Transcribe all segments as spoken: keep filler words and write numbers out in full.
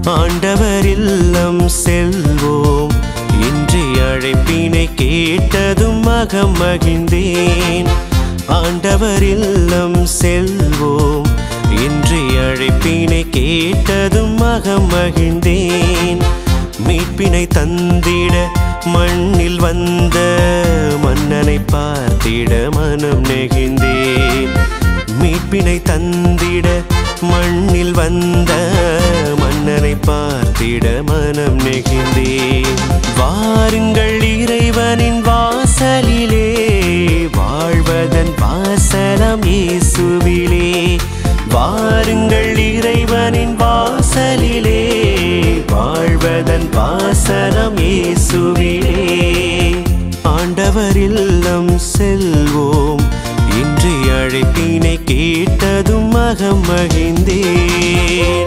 ஆண்டவர் இல்லம் செல்வோம். இன்றைய அழைப்பினை கேட்டதும் மகம் மகிழ்ந்தேன். ஆண்டவர் இல்லம் செல்வோம். இன்றைய அழைப்பினை கேட்டதும் மகம் மகிழ்ந்தேன். மீட்பினை தந்திட மண்ணில் வந்த மன்னனை பார்த்திட மனம் நெகிழ்ந்தேன். மீட்பினை தந்திட மண்ணில் வந்த மன்னனை பார்த்திட மனம் நெகிழ்ந்தேன். வாருங்கள் இறைவனின் வாசலிலே, வாழ்வதன் வாசலம் இயேசுவிலே. வாருங்கள் இறைவனின் வாசலிலே, வாழ்வதன் வாசலம் இயேசுவிலே. ஆண்டவர் இல்லம் செல்வோம். இன்றைய அழைப்பினை கேட்டதும் மகம் மகிழ்ந்தேன்.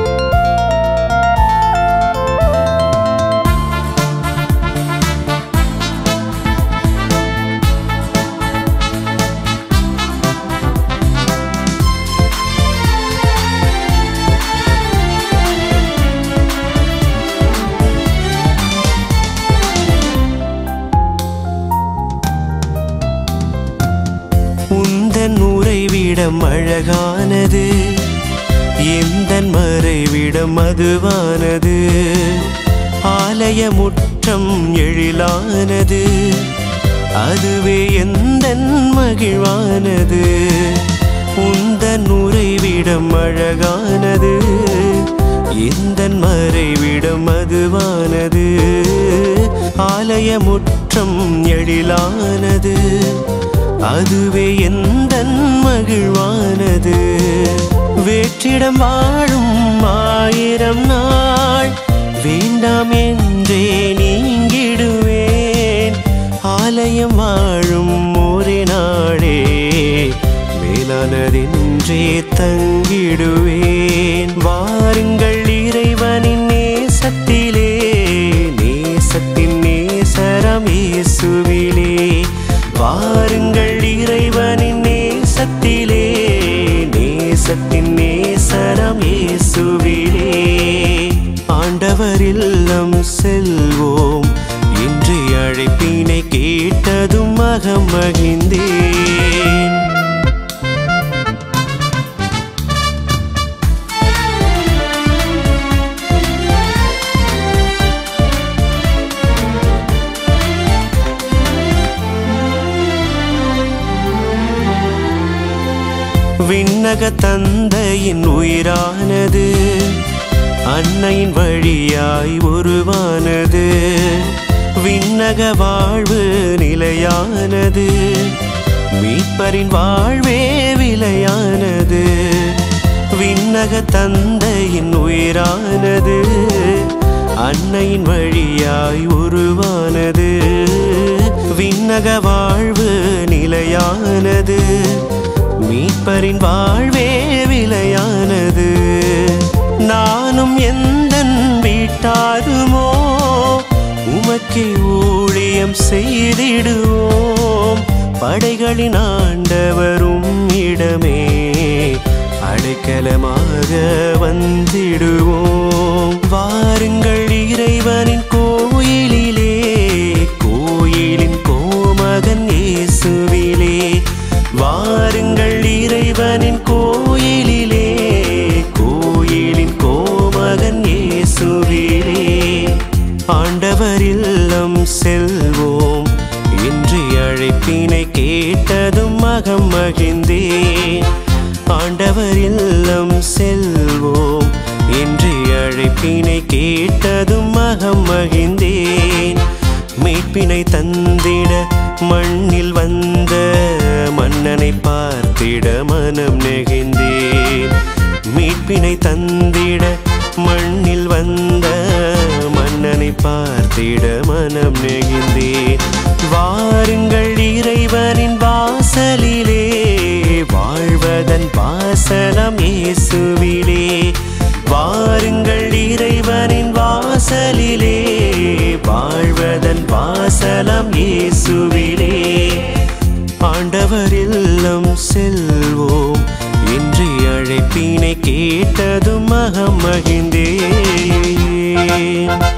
உந்தன் உறைவிடம் அழகானது, எந்தன் மறைவிடம் மதுவானது. ஆலய முற்றம் எழிலானது, அதுவே எந்தன் மகிழ்வானது. உந்தன் உறைவிடம் அழகானது, எந்தன் மறைவிடம் மதுவானது. ஆலய முற்றம் எழிலானது, அதுவே எந்தன் மகிழ்வானது. வேற்றிடம் வாழும் ஆயிரம் நாள் வேண்டாம் என்றே நீங்கிடுவேன். ஆலயம் வாழும் ஒரே நாளே மேலானதென்றே தங்கிடுவேன். வாருங்கள் இறைவனின் நேசத்திலே, நேசத்தின் நேசரம் இயேசுவிலே. வாருங்கள் இறைவனின் நேசத்திலே, நேசத்தின் நேசரம் இயேசுவிலே. ஆண்டவர் இல்லம் செல்வோம். இன்றைய அழைப்பினை கேட்டதும் மகம் மகிழ்ந்தேன். விண்ணக தந்தையின் உயிரானது, அன்னையின் வழியாய் உருவானது. விண்ணக வாழ்வு நிலையானது, மீட்பரின் வாழ்வே விலையானது. விண்ணக தந்தையின் உயிரானது, அன்னையின் வழியாய் உருவானது. விண்ணக வாழ்வு நிலையானது, மீட்பரின் வாழ்வே விலையானது. நானும் எந்தன் வீட்டாருமோ உமக்கே ஊழியம் செய்திடுவோம். படைகளின் ஆண்டவரும் இடமே அடைக்கலமாக வந்திடுவோம். வாருங்கள் இறைவனின் கோயிலிலே, கோயிலின் கோமகன் இயேசுவிலே. வாருங்கள் இறைவனின் கோயிலிலே, கோயிலின் கோமகன் இயேசுவிலே. ஆண்டவர் இல்லம் செல்வோம். இன்றைய அழைப்பினை கேட்டதும் மகம் மகிழ்ந்தேன். ஆண்டவர் இல்லம் செல்வோம். இன்றைய அழைப்பினை கேட்டதும் மகம் மகிழ்ந்தேன். மீட்பினை தந்திட மண்ணில் வந்த மன்னனை பார்த்திட மனம் நெகிழ்ந்தேன். மீட்பினை தந்திட மண்ணில் வந்த மன்னனை பார்த்திட மனம் நெகிழ்ந்தேன். வாருங்கள் இறைவனின் வாசலிலே, வாழ்வதன் வாசலம் இயேசுவிலே. வாருங்கள் இறைவனின் வாசலிலே, வாழ்வதன் வாசலம் இயேசுவிலே. ஆண்டவர் இல்லம் செல்வோம். இன்றைய அழைப்பினை கேட்டதும் மகம் மகிழ்ந்தேன்.